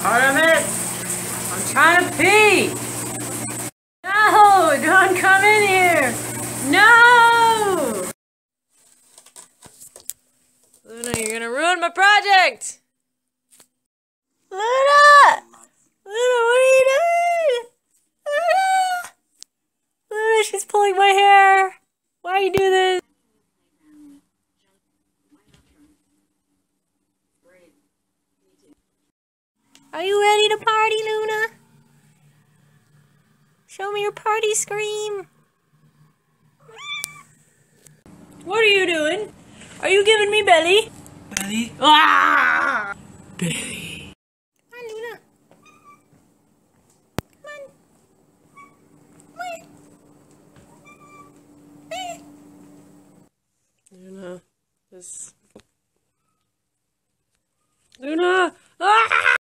Artemis! I'm trying to pee! No! Don't come in here! No! Luna, you're gonna ruin my project! Luna! Luna, what are you doing? Luna! Luna, she's pulling my hair! Why you do this? Are you ready to party, Luna? Show me your party scream. What are you doing? Are you giving me belly? Belly? Ah! Belly. Come on, Luna. Come on. Come on. Luna, this... Luna! Ah!